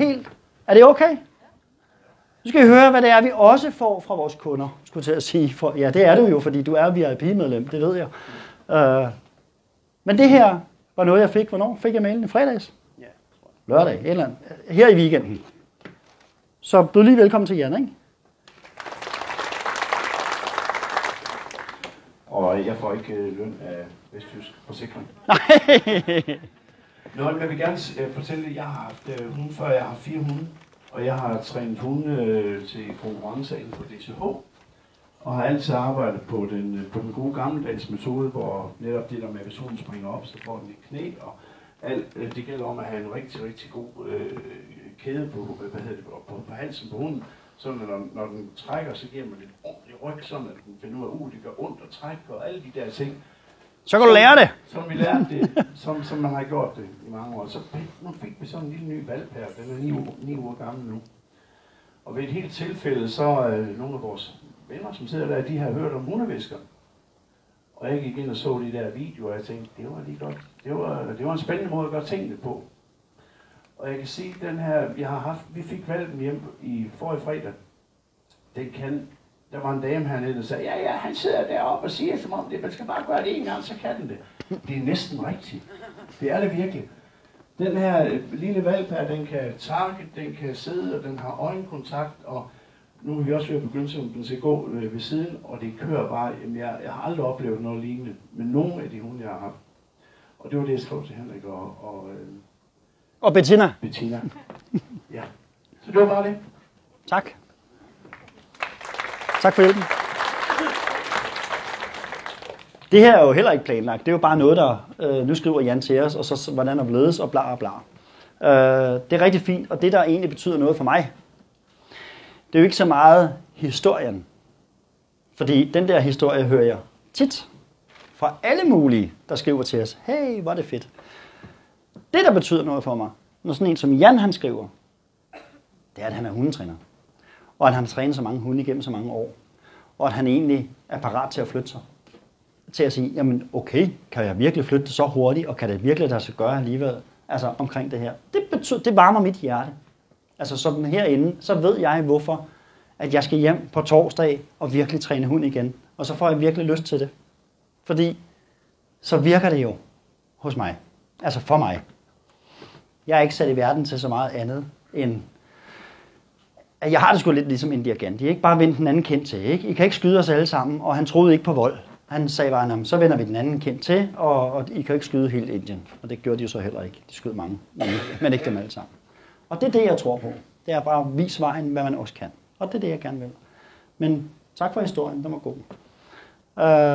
helt... Er det okay? Nu skal I høre, hvad det er, vi også får fra vores kunder, skulle jeg til at sige. For, ja, det er du jo, fordi du er VIP-medlem, det ved jeg. Men det her var noget, jeg fik. Hvornår fik jeg mailen? I fredags? Ja. Lørdag, et eller andet. Her i weekenden. Så byd lige velkommen til Jan, ikke? Og jeg får ikke løn af Vestjysk Forsikring. Nej. Nå, men jeg vil gerne fortælle, at jeg har haft hunde før. Jeg har 4 hunde, og jeg har trænet hunde til konkurrencer inden for DCH. Og har altid arbejdet på den gode gammeldags metode, hvor netop det der med, hvis hunden springer op, så får den et knæ, og alt, det gælder om at have en rigtig, rigtig god kæde på, på halsen på hunden. Så når den trækker, så giver man et ordentligt ryg, sådan at den finder ud af, det gør ondt at trække, og alle de der ting. Så kan du lære det. Som vi lærte det, som man har gjort det i mange år. Så nu fik vi sådan en lille ny valp her, den er 9 uger gammel nu. Og ved et helt tilfælde, så nogle af vores venner, som sidder der, de har hørt om hundevisker. Og jeg gik ind og så de der videoer, og jeg tænkte, det var lige godt. Det var en spændende måde at gøre tingene på. Og jeg kan sige, den her, vi fik valpen hjem i forrige fredag. Der var en dame hernede, der sagde, ja, han sidder deroppe og siger som om det, man skal bare gøre det en gang, så kan den det. Det er næsten rigtigt. Det er det virkelig. Den her lille valp her, den kan target, den kan sidde, og den har øjenkontakt, og nu er vi også ved at begynde, som den skal gå ved siden, og det kører bare. Jamen, jeg har aldrig oplevet noget lignende med nogen af de hunde, jeg har haft. Og det var det, jeg skrev til Henrik og Bettina. Bettina. Ja. Så det var bare det. Tak. Tak for hjælpen. Det her er jo heller ikke planlagt. Det er jo bare noget, der... nu skriver Jan til os, og så hvordan der blevet, og bla bla. Det er rigtig fint, og det, der egentlig betyder noget for mig, det er jo ikke så meget historien. Fordi den der historie hører jeg tit fra alle mulige, der skriver til os, hey, hvor er det fedt. Det, der betyder noget for mig, når sådan en som Jan, han skriver, det er, at han er hundetræner. Og at han har trænet så mange hunde igennem så mange år. Og at han egentlig er parat til at flytte sig. Til at sige, jamen okay, kan jeg virkelig flytte det så hurtigt, og kan det virkelig lade sig gøre alligevel, altså omkring det her. Det varmer mit hjerte. Altså sådan herinde, så ved jeg hvorfor, at jeg skal hjem på torsdag og virkelig træne hund igen. Og så får jeg virkelig lyst til det. Fordi så virker det jo hos mig. Altså for mig. Jeg er ikke sat i verden til så meget andet end... Jeg har det sgu lidt ligesom en dirigent. De er ikke bare vendt den anden kind til. Ikke? I kan ikke skyde os alle sammen, og han troede ikke på vold. Han sagde bare, så vender vi den anden kind til, og I kan ikke skyde hele Indien. Og det gjorde de jo så heller ikke. De skød mange, men ikke dem alle sammen. Og det er det, jeg tror på. Det er bare at vise vejen, hvad man også kan. Og det er det, jeg gerne vil. Men tak for historien. Den var god.